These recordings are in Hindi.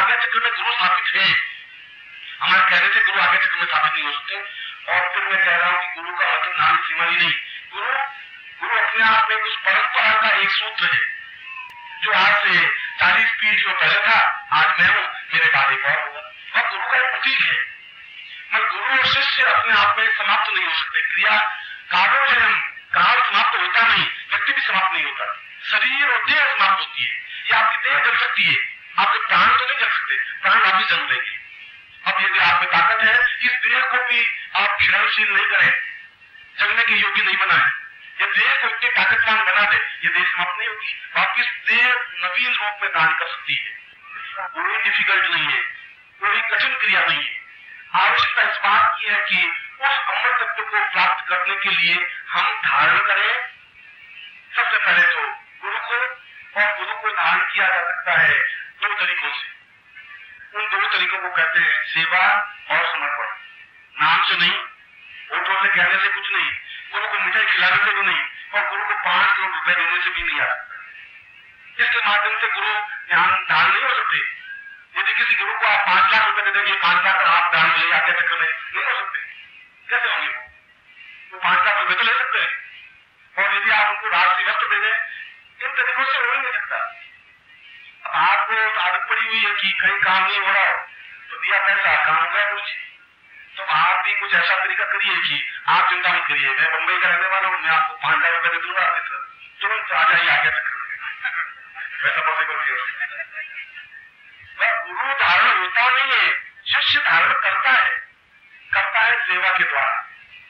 आज्ञा चक्र में गुरु स्थापित है, हमारे कहने से गुरु आज्ञा चक्र में स्थापित नहीं हो सकते। और फिर मैं कह रहा हूं कि गुरु का मतलब नाम सीमा ही नहीं, गुरु अपने आप में उस परंपरा का एक सूत्र है जो आज से 40 पीढ़ियों पहले था, आज मैं हूं, मेरे बाद एक और होगा, और गुरु का एक प्रतीक है। मगर गुरु और शिष्य अपने आप में समाप्त नहीं हो सकते। क्रिया कालोजयम, काल समाप्त होता नहीं, व्यक्ति भी समाप्त नहीं होता, शरीर और देह समाप्त होती है। ये आपकी देह जल सकती है, आपके प्राण तो नहीं जल सकते, प्राण आप ही जल देंगे। अब यदि आप में ताकत है, इस देह को भी आप क्षणशील नहीं करें, जलने के योग्य नहीं बनाए, ये देह को इतनी ताकतवान बना दे, ये देह समाप्त नहीं होगी, वापिस देह नवीन रूप में दान कर सकती है। कोई डिफिकल्ट नहीं है, कोई कठिन क्रिया नहीं है। आवश्यकता इस बात की है कि उस अमृत तत्व को प्राप्त करने के लिए हम धारण करें। सबसे पहले तो गुरु को, और गुरु को धारण किया जा सकता है 2 तरीकों से। उन 2 तरीकों को कहते हैं सेवा और समर्पण। नाम से नहीं, ओठों से कहने से कुछ नहीं, गुरु को मिठाई खिलाने से भी नहीं, और गुरु को 5 करोड़ रुपए देने से भी नहीं आ सकता। इसके माध्यम से गुरु ध्यान दान नहीं हो सकते। यदि किसी गुरु को आप 5 लाख रुपए दे देंगे, 5 लाख का आप दान ले आगे चक्कर में नहीं हो सकते, कैसे होंगे वो 5 लाख रुपए तो ले सकते हैं। और यदि आप उनको राष्ट्रीय वस्त्र दे दें, इन तरीकों से हो ही नहीं सकता। अब आपको आदत पड़ी हुई है कि कहीं काम नहीं हो रहा हो तो दिया पैसा, काम हो गया कुछ, तो आप भी कुछ ऐसा तरीका करिए कि आप चिंता मत करिए, मैं बंबई का रहने वाला हूँ, मैं आपको 5 लाख रुपए दे दूंगा, तुरंत आ जाइए आगे चक्कर में। वैसा पॉसिबल नहीं हो सकता। गुरु धारण होता नहीं है, शिष्य धारण करता है सेवा के द्वारा।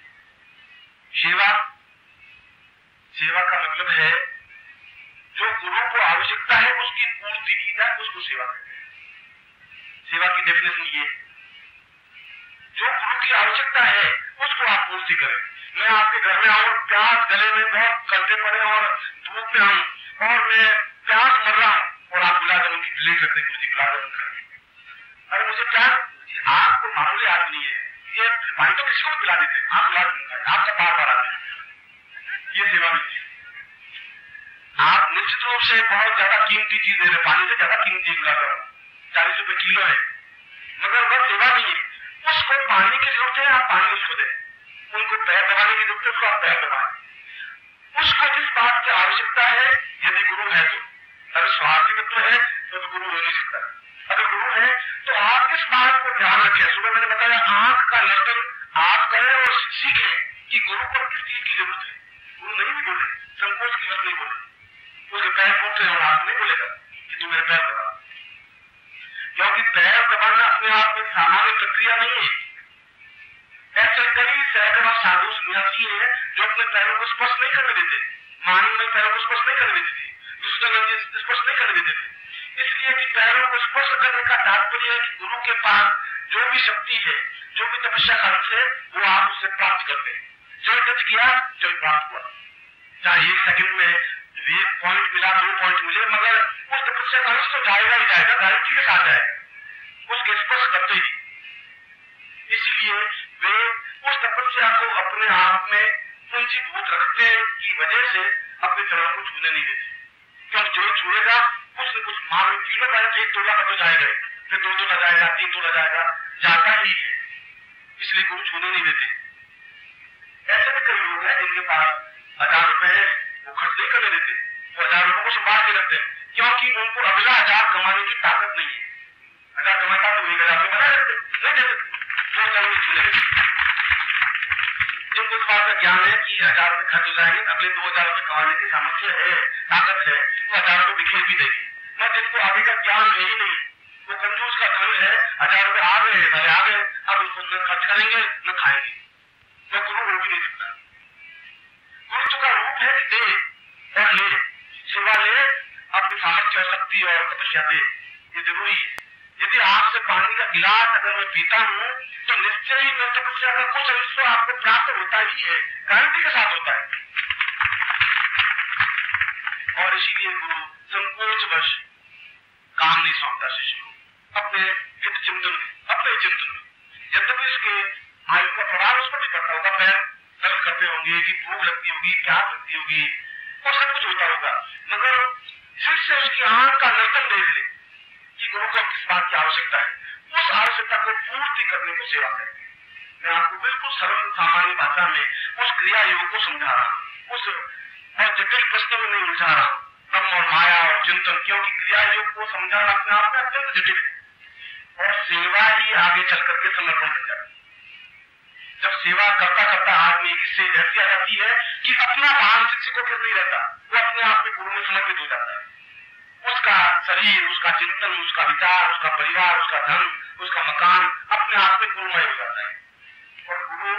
सेवा का मतलब है जो गुरु को आवश्यकता है उसकी पूर्ति की जाए, उसको सेवा कहते हैं। सेवा की डेफिनेशन ये, जो गुरु की आवश्यकता है उसको आप पूर्ति करें। मैं आपके घर में आऊं, प्यास गले में बहुत कंटे पड़े और धूप में आऊं और मैं प्यास मर रहा हूं, और आप गुलाब जामुन की प्लेट रखते हैं, मुझे गुलाब जामुन खाने, अरे मुझे प्यास, आपको मामूली आदमी है, ये पानी तो किसी को भी पिला देते हैं, आप गुलाब जामुन खाए, आपका बार आते हैं, ये सेवा नहीं है। आप निश्चित रूप से बहुत ज्यादा कीमती चीज दे रहे, पानी से ज्यादा कीमती गुलाब जामुन 40 रुपए किलो है, मगर वह सेवा नहीं है। उसको पानी की जरूरत है, आप पानी उसको दें, उनको पैर दबाने की जरूरत है, उसको आप पैर दबाएं। उसको जिस बात की आवश्यकता है, यदि गुरु है तो, अगर स्वार्थी तत्व है तो गुरु हो नहीं सकता। अगर गुरु है तो आप इस बात को ध्यान रखें, सुबह मैंने बताया आंख का नर्तन आप करें और सीखें कि गुरु को किस चीज की जरूरत है। गुरु नहीं भी बोले, संकोच की बात नहीं बोले, उसके पैर फूट रहे और आप नहीं बोलेगा कि तू मेरे पैर दबा, क्योंकि पैर दबाना अपने आप में सामान्य प्रक्रिया नहीं है। ऐसे कई सैकड़ों साधु सन्यासी है जो अपने पैरों को स्पर्श नहीं करने देते, मानव में पैरों को स्पर्श नहीं करने देते थे, दूसरे स्पर्श नहीं करने देते थे, इसलिए कि पैरों को स्पर्श करने का तात्पर्य है कि गुरु के पास जो भी शक्ति है, जो भी तपस्या का अंश है, वो आप उससे प्राप्त करते हैं। जो टच किया जो प्राप्त हुआ, चाहे 1 सेकंड में 1 पॉइंट मिला, 2 पॉइंट मिले, मगर उस तपस्या का अंश तो जाएगा ही जाएगा, गारंटी के साथ जाएगा उसके स्पर्श करते ही। इसलिए वे उस तपस्या को अपने आप में पूंजीभूत रखते की वजह से अपने चरणों को छूने नहीं देते, क्योंकि जो छूएगा कुछ न कुछ मार्ग तीनों का 1 तोला का तो जाएगा, फिर 2 तोला जाएगा, 3 तोला जाएगा, जाता ही है, इसलिए गुरु छूने नहीं देते। ऐसे भी कई लोग हैं जिनके पास 1000 रुपए है, वो खर्च नहीं करने देते, वो 1000 रुपए को संभाल के रखते हैं, क्योंकि उनको अगला 1000 कमाने की ताकत नहीं है। 1000 कमाता तो 1000 से बना देते, नहीं देते, तो चलो छूने देते। जिनको इस बात का ज्ञान है कि 1000 रुपए खर्च हो जाएंगे, अगले 2000 रुपए कमाने की सामर्थ्य है, ताकत है, तो 1000 रुपए बिखेर भी देगी। मैं जिनको आगे का ज्ञान है ही नहीं, वो कंजूस का धन है, 1000 रुपए आ गए, भले आ गए, अब उसको न खर्च करेंगे न खाएंगे, तो गुरु हो भी नहीं सकता। गुरु का रूप है कि दे और ले, सेवा ले, अपनी सामर्थ्य शक्ति और तपस्या दे, ये जरूरी है। यदि आपसे पानी का गिलास अगर मैं पीता हूँ तो निश्चय ही मैं तपस्या का कुछ अंश आपको प्राप्त होता ही है, गारंटी के साथ होता है। और इसीलिए गुरु संकोचवश काम नहीं सौंपता शिष्य को, अपने हित चिंतन में, अपने चिंतन में। यद्यपि इसके आयु का प्रभाव उस पर भी पड़ता होगा, पैर दर्द करते होंगे कि भूख लगती होगी, प्यास लगती होगी और सब कुछ होता होगा, मगर शिष्य उसकी आंख का नर्तन देख ले कि गुरु गुरु को किस बात की आवश्यकता है, उस आवश्यकता को पूर्ति करने को सेवा कहते हैं। मैं आपको बिल्कुल सरल सामान्य भाषा में उस क्रिया योग को समझा रहा हूं, उस और जटिल प्रश्न में नहीं उलझा रहा हूं, ब्रह्म और माया और चिंतन, क्योंकि क्रिया योग को समझाना अपने आप में अत्यंत जटिल है और सेवा ही आगे चल करके समर्पण बन जाती है। जब सेवा करता करता आदमी की स्टेज ऐसी आ जाती है कि अपना भान शिक्षक को फिर नहीं रहता, वो अपने आप में गुरु में समर्पित हो जाता है। उसका शरीर, उसका चिंतन, उसका विचार, उसका परिवार, उसका धन, उसका मकान अपने आप में गुरुमय हो जाता है। और गुरु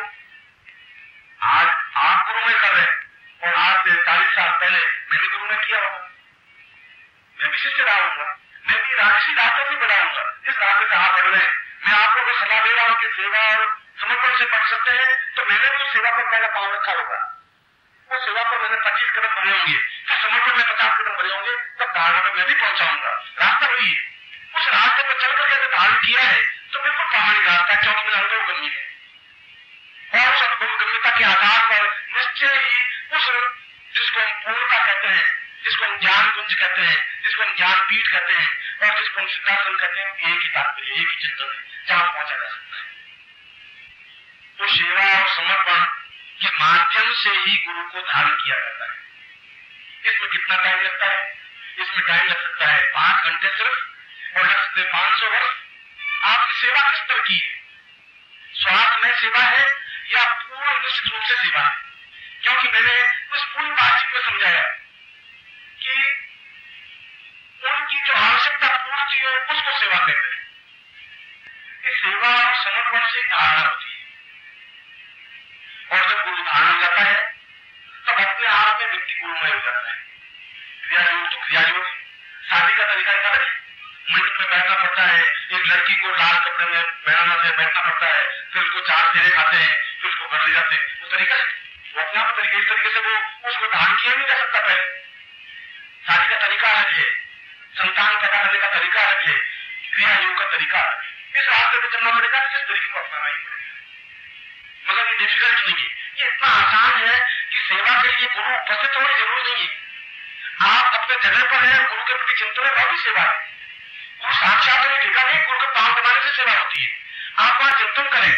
आज आप गुरुमय कर रहे हैं और आज से 40 साल पहले मैंने गुरुमय किया होगा, मैं भी शिष्य रहा हूंगा, मैं भी राजसी रास्ते से बढ़ा हूंगा जिस रास्ते से आप बढ़ रहे हैं। मैं आपको को सलाह दे रहा हूं कि सेवा और समर्पण से पढ़ सकते हैं, तो मैंने भी उस सेवा पर पहला पांव रखा होगा, उस सेवा पर मैंने 25 कदम बढ़े होंगे, फिर समर्पण में 50 कदम बढ़े होंगे, तब धारणा पर मैं भी पहुंचाऊंगा। रास्ता वही है, उस रास्ते पर चल करके अगर धारण किया है तो बिल्कुल प्रामाणिक रास्ता है, क्योंकि मेरा अनुभव गम्य है। और उस अनुभव गम्यता के आधार पर निश्चय ही उस जिसको हम पूर्णता कहते हैं, जिसको हम ज्ञान कुंज कहते हैं, जिसको हम ज्ञान पीठ कहते हैं और जिसको हम सिद्धासन कहते हैं, एक ही तात्पर्य, एक ही चिंतन है जहां पहुंचा जा सकता है। तो सेवा और समर्पण के माध्यम से ही गुरु को धारण किया जाता है। इसमें कितना टाइम लगता है? इसमें टाइम लग सकता है 5 घंटे सिर्फ और लग सकते 500 वर्ष। आपकी सेवा किस तरह की है? स्वार्थ में सेवा है या पूर्ण निश्चित रूप से सेवा है? क्योंकि मैंने उस पूरी बातचीत में समझाया कि उनकी जो आवश्यकता पूर्ति हो उसको सेवा कहते हैं। इस सेवा और समर्पण से धारणा होती है और जब गुरु धारण हो जाता है तब अपने आप में व्यक्ति गुरुमय हो जाता है। क्रिया योग तो क्रिया योग, शादी का तरीका एक अलग है, मंडप में बैठना पड़ता है, एक लड़की को लाल कपड़े में बैठना पड़ता है, फिर उसको 4 फेरे खाते हैं, फिर उसको घर ले जाते हैं, वो तरीका है, वो अपने आप तरीके, इस तरीके से वो उसको धारण किया नहीं जा सकता। पहले शादी का तरीका अलग है, संतान पैदा करने का तरीका अलग है, क्रिया योग का तरीका अलग है। इस रास्ते पर चलना पड़ेगा, इस तरीके को अपनाना ही पड़ेगा। मगर ये डिफिकल्ट नहीं है, ये इतना आसान है कि सेवा के लिए गुरु उपस्थित होने की जरूरत नहीं है। आप अपने जगह पर हैं, गुरु के प्रति चिंतन है, वह भी सेवा है। गुरु साक्षात नहीं ठेका नहीं, गुरु के पांव दबाने से सेवा होती है। आप वहां चिंतन करें,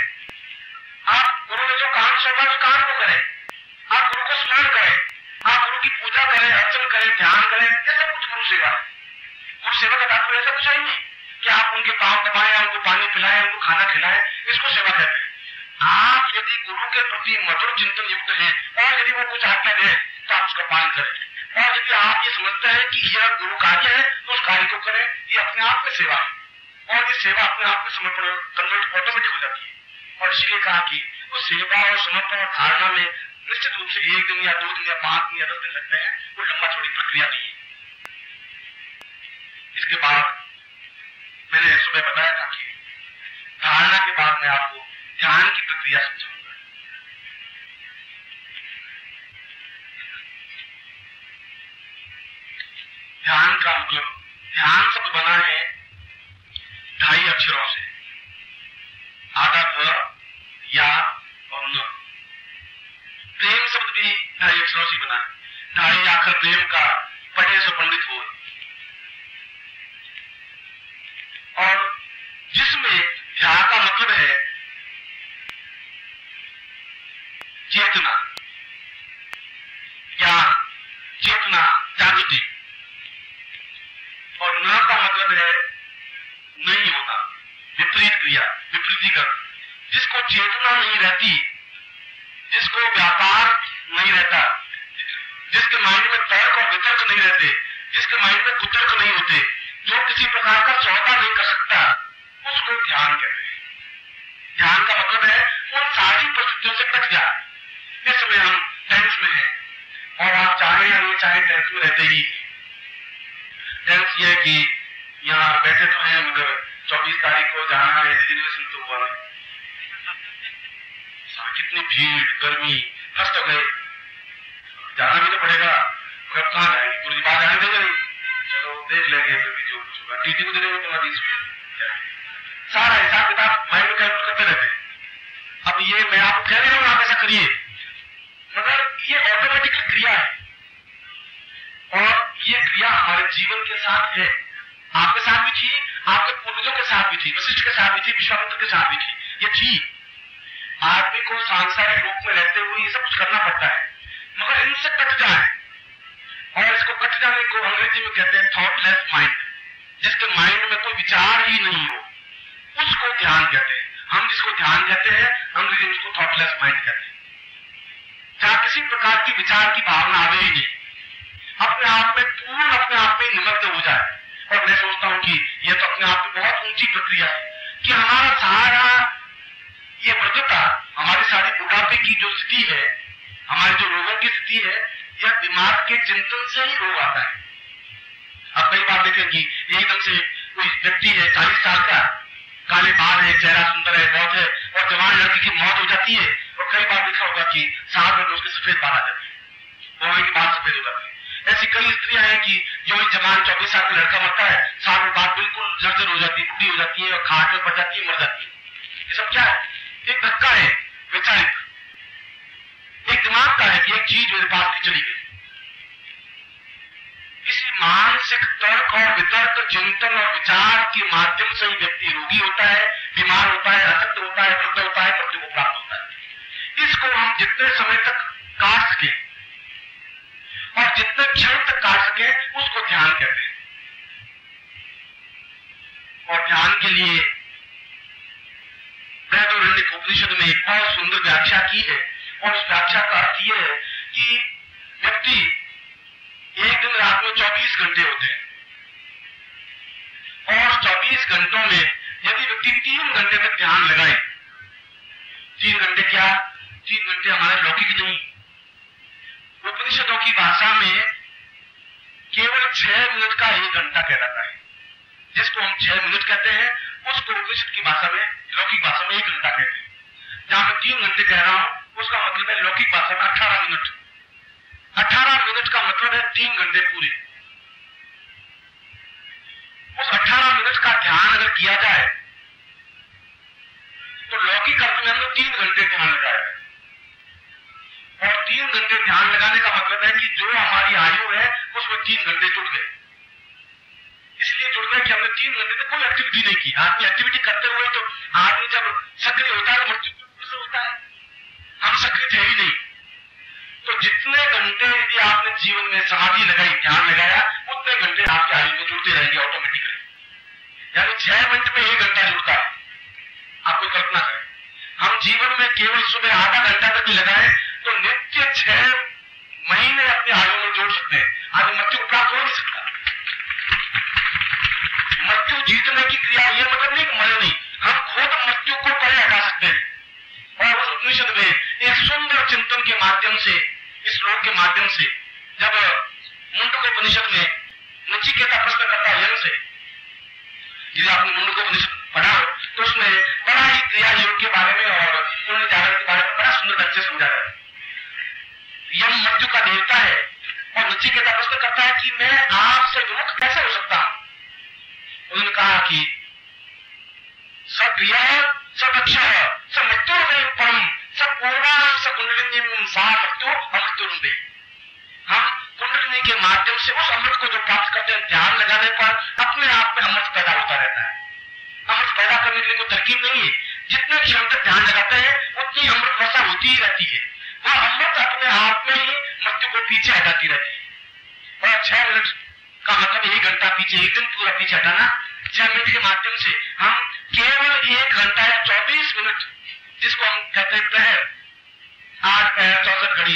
आप गुरु ने जो काम सौंपा उस काम को करें, आप गुरु को स्मरण करें, आप गुरु की पूजा करें, अर्चन करें, ध्यान करें, ये सब कुछ गुरु सेवा है। गुरु सेवा का तात्पर्य ऐसा कुछ नहीं कि आप उनके पांव दबाएं, उनको पानी पिलाएं, उनको खाना खिलाएं, इसको सेवा कहते हैं। आप यदि गुरु के प्रति मधुर चिंतन युक्त हैं और यदि वो कुछ आज्ञा दे तो आप उसका पालन करें, और यदि आप ये समझते हैं कि यह गुरु कार्य है तो उस कार्य को करें, ये अपने आप में सेवा है और ये सेवा अपने आप में समर्पण कन्वर्ट ऑटोमेटिक हो जाती है। और इसलिए कहा कि वो सेवा और समर्पण और धारणा में निश्चित रूप से 1 दिन या 2 दिन या 5 दिन या 10 दिन लगते हैं, वो लंबा चौड़ी प्रक्रिया नहीं है। इसके बाद मैंने सुबह बताया था कि धारणा के बाद मैं आपको ध्यान की प्रक्रिया समझाऊंगा। ध्यान का मतलब, ध्यान शब्द बना है 2 अक्षरों से, आधा ध या और न। प्रेम शब्द भी 2 अक्षरों से बना है, 2 आखिर प्रेम का, पढ़े से पंडित हो। और जिसमें ध्यान का मतलब है चेतना या चेतना जागृति, और न का मतलब है नहीं होना, विपरीत क्रिया, विपरीतीकरण। जिसको चेतना नहीं रहती, जिसको व्यापार नहीं रहता, जिसके माइंड में तर्क और वितर्क नहीं रहते, जिसके माइंड में कुतर्क नहीं होते, जो किसी प्रकार का सौदा नहीं कर सकता, उसको ध्यान कहते हैं। ध्यान का मतलब है उन सारी परिस्थितियों से कट जाए। इस समय हम टेंस में हैं और आप चाहे या नहीं चाहे टेंस में रहते ही। टेंस ये है कि यहाँ बैठे तो हैं, मगर 24 तारीख को जाना है, रिजर्वेशन तो हुआ नहीं, कितनी भीड़, गर्मी, फंस तो गए, जाना भी तो पड़ेगा, मगर कहाँ जाएंगे? गुरु जी बाहर जाने देंगे नहीं, चलो देख लेंगे, फिर भी जो कुछ होगा टीटी को दे देंगे, तुम्हारी सारा हिसाब किताब माइंड में कैलकुलेट करते रहते हैं। अब ये मैं आपको कह रहा हूं आप ऐसा करिए, मगर ये ऑटोमेटिकली क्रिया है और ये क्रिया हमारे जीवन के साथ है, आपके साथ भी थी, आपके पूर्वजों के साथ भी थी, वशिष्ठ के साथ भी थी, विश्वामित्र के साथ भी थी, ये थी। आदमी को सांसारिक रूप में रहते हुए ये सब कुछ करना पड़ता है, मगर इनसे कट जाए, और इसको कट जाने को अंग्रेजी में कहते हैं थॉटलेस माइंड, जिसके माइंड में कोई विचार ही नहीं हो, उसको ध्यान कहते हैं। हम जिसको ध्यान कहते हैं अंग्रेजी में उसको थॉटलेस माइंड कहते हैं, जहां किसी प्रकार की विचार की भावना आवे ही नहीं, अपने आप में पूर्ण अपने आप में निमग्न हो जाए। और मैं सोचता हूं कि यह तो अपने आप में बहुत ऊंची प्रक्रिया है कि हमारा सारा ये वृद्धता, हमारी सारी बुढ़ापे की जो स्थिति है, हमारी जो रोगों की स्थिति है, यह दिमाग के चिंतन से ही रोग आता है। आप कई बार देखेंगे एकदम से कोई व्यक्ति है 40 साल का, काले बाल है, चेहरा सुंदर है, बहुत है, और जवान लड़की की मौत हो जाती है, और कई बार देखा होगा कि साल भर में उसके सफेद बाल आ जाते हैं, बोए के बाल सफेद हो जाते हैं। ऐसी कई स्त्रियां हैं कि जो जवान 24 साल का लड़का मरता है, साल में बात बिल्कुल जर्जर हो जाती है, बुढ़ी हो जाती है, और खाट में पड़ जाती है, मर जाती है। ये सब क्या है? एक धक्का है वैचारिक, एक दिमाग का है कि एक चीज मेरे पास की चली गई। इसी मानसिक तर्क और वितर्क, चिंतन और विचार के माध्यम से ही व्यक्ति रोगी होता है, बीमार होता है, असक्त होता है, वृद्ध होता है, मृत्यु को प्राप्त होता है। इसको हम जितने समय तक काट सके और जितने क्षण तक काट सके उसको ध्यान कहते हैं। और ध्यान के लिए बृहदारण्यक उपनिषद में एक बहुत सुंदर व्याख्या की है, और उस व्याख्या का अर्थ यह है कि व्यक्ति एक दिन रात में 24 घंटे होते हैं, और 24 घंटों में यदि व्यक्ति 3 घंटे तक ध्यान लगाए, 3 घंटे क्या, 3 घंटे हमारे लौकिक नहीं, उपनिषदों की भाषा में केवल 6 मिनट का 1 घंटा कहलाता है। जिसको हम 6 मिनट कहते हैं उसको उपनिषद की भाषा में, लौकिक भाषा में 1 घंटा कहते हैं। जहां मैं 3 घंटे कह रहा हूं उसका मतलब है लौकिक भाषा में 18 मिनट। 18 मिनट का मतलब है 3 घंटे पूरे। उस 18 मिनट का ध्यान अगर किया जाए तो लौकिक अर्थ में हमने 3 घंटे ध्यान लगाया है, और 3 घंटे ध्यान लगाने का मतलब है कि जो हमारी आयु है उसमें 3 घंटे जुड़ गए। इसलिए जुड़ गए कि हमने 3 घंटे तक कोई एक्टिविटी नहीं की। आदमी एक्टिविटी करते हुए तो आदमी जब सक्रिय होता है तो मृत्यु से होता है, हम सक्रिय थे ही नहीं। तो जितने घंटे यदि आपने जीवन में समाधि लगाई, ध्यान लगाया, उतने घंटे आपकी आयु में जुड़ते रहेंगे ऑटोमेटिकली। यानी 6 मिनट में 1 घंटा जुड़ता है। आपको कल्पना करें, हम जीवन में केवल सुबह आधा घंटा तक ही लगाए तो नित्य 6 महीने अपने आयु में जोड़ सकते हैं। आदमी मृत्यु को प्राप्त हो नहीं सकता। मृत्यु जीतने की क्रिया ये मतलब नहीं कि मरे नहीं, हम खुद मृत्यु को परे हटा सकते हैं। और उस उपनिषद में एक सुंदर चिंतन के माध्यम से, इस श्लोक के माध्यम से, जब मुंडकोपनिषद में नचिकेता प्रश्न करता है यम से, यदि आपने मुंडकोपनिषद पढ़ा हो तो उसमें बड़ा ही क्रिया योग के बारे में और पुण्य जागरण के बारे में बड़ा सुंदर ढंग से समझाया है। यम मृत्यु का देवता है, और नचिकेता प्रश्न करता है कि मैं आपसे विमुख कैसे हो सकता हूं। उन्होंने कहा कि सक्रिय सदक्ष मृत्यु परम सपूर्वा कुंडलिनी सा मृत्यु अमृत्युरुंदे। हम कुंडलिनी के माध्यम से उस अमृत को जो प्राप्त करते हैं, ध्यान लगाने पर अपने आप में अमृत पैदा होता रहता है। अमृत पैदा करने के लिए कोई तरकीब नहीं है, जितने क्षण तक ध्यान लगाते हैं उतनी अमृत वर्षा होती ही रहती है। वह अमृत अपने आप में ही मृत्यु को पीछे हटाती रहती है। और 6 मिनट का मतलब 1 घंटा पीछे, एक दिन पूरा पीछे हटाना। 6 मिनट के माध्यम से हम केवल 1 घंटा या 24 मिनट, जिसको हम कहते हैं प्रहर, 8 प्रहर 64 घड़ी,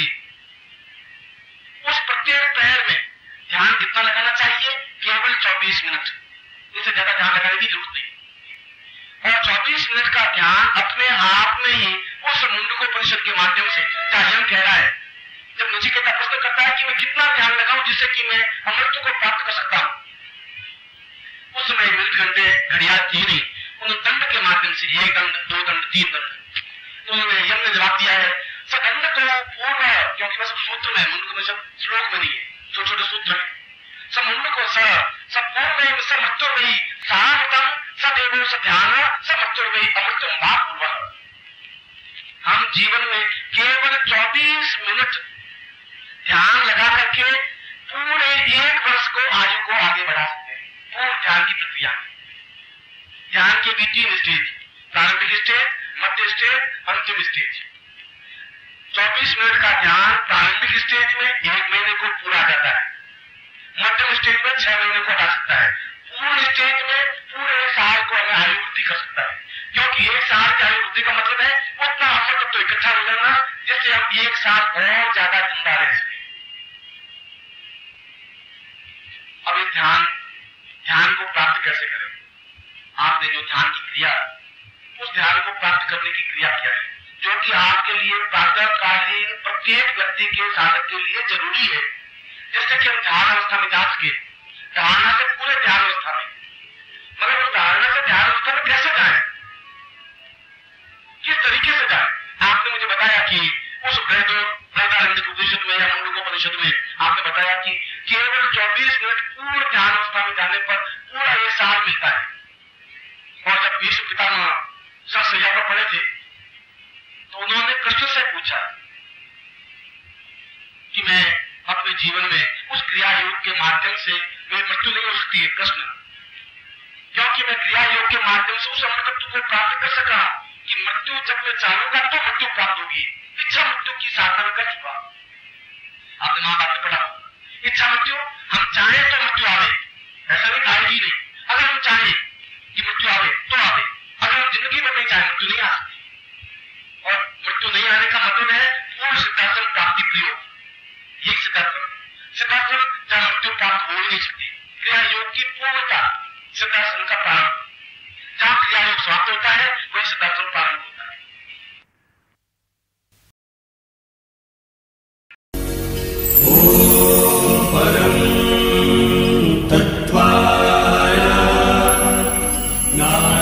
उस प्रत्येक प्रहर में ध्यान कितना लगाना चाहिए? केवल 24 मिनट। इससे ज्यादा ध्यान लगाने की जरूरत नहीं। और 24 मिनट का ध्यान अपने आप में ही उस मुंडकोपनिषद के माध्यम से, जहां यम कह रहा है, जब नचिकेता प्रश्न करता है कि मैं कितना ध्यान लगाऊं जिससे कि मैं अमृत को प्राप्त कर सकता हूं, उस समय मिनट घंटे घड़ियाल थी नहीं। उन्होंने दंड के माध्यम से 1 दंड, 2 दंड, 3 दंड, तो उन्होंने यम ने जवाब दिया है सदंड को पूर्ण, क्योंकि बस सूत्र में, मुंडकोपनिषद श्लोक में नहीं है, छोटे छोटे सूत्र है। समुंड को सपूर्ण समृत्यो वही साहतम सदैव सध्यान समृत्यो वही अमृतम भापूर्व। हम जीवन में केवल 24 मिनट ध्यान लगा करके पूरे 1 वर्ष को, आयु को आगे बढ़ा सकते हैं, पूर्ण ध्यान की प्रक्रिया में। ध्यान के भी 3 स्टेज, प्रारंभिक स्टेज, मध्य स्टेज, अंतिम स्टेज। 24 मिनट का ध्यान प्रारंभिक स्टेज में 1 महीने को पूरा आ जाता है, मध्यम स्टेज में 6 महीने को आ सकता है, पूर्ण स्टेज में पूरे साल को हमें आयु वृद्धि कर सकता है, क्योंकि 1 साल की आयु वृद्धि का मतलब है उतना अमृत तो इकट्ठा हो जाना जिससे हम 1 साल और ज्यादा जिंदा रह सके। अब ये ध्यान को प्राप्त कैसे करें? आपने जो ध्यान की क्रिया, उस ध्यान को प्राप्त करने की क्रिया क्या है, जो कि आपके लिए प्रातःकालीन प्रत्येक व्यक्ति के साधक के लिए जरूरी है, जिससे कि हम ध्यान अवस्था में जा सके। धारणा से पूरे ध्यान अवस्था में, मगर उस धारणा से ध्यान अवस्था में कैसे जाए, किस तरीके से जाए? आपने मुझे बताया कि उस बृहदारण्यक उपनिषद में या मुंडकोपनिषद में आपने बताया कि केवल 24 मिनट पूर्ण ध्यान अवस्था में जाने पर पूरा 1 साल मिलता है। और जब भीष्म पितामह शस्त्रसज्जा पर पड़े थे तो उन्होंने कृष्ण से पूछा कि मैं अपने जीवन में उस क्रिया योग के माध्यम से मेरी मृत्यु नहीं हो सकती है कृष्ण, क्योंकि मैं क्रिया योग के माध्यम से उस अमृतत्व को प्राप्त कर सका कि मृत्यु जब मैं चाहूंगा तो मृत्यु प्राप्त होगी। इच्छा मृत्यु की साधना कर चुका। आपने महाभारत पढ़ा, इच्छा मृत्यु, हम चाहें तो मृत्यु आवे, ऐसा नहीं आएगी नहीं। अगर हम चाहें कि मृत्यु आवे तो आवे, अगर हम जिंदगी में नहीं चाहें मृत्यु नहीं आ सकती। और मृत्यु नहीं आने का मतलब है पूर्ण सिद्धाश्रम प्राप्ति प्रयोग। ये सिद्धाश्रम जहां मृत्यु प्राप्त हो ही नहीं सकती। क्रिया योग की पूर्णता सिद्धाश्रम का प्रारंभ, जहां क्रिया योग समाप्त होता है वही सिद्धाश्रम प्रारंभ होता है। ओम परम तत्वाय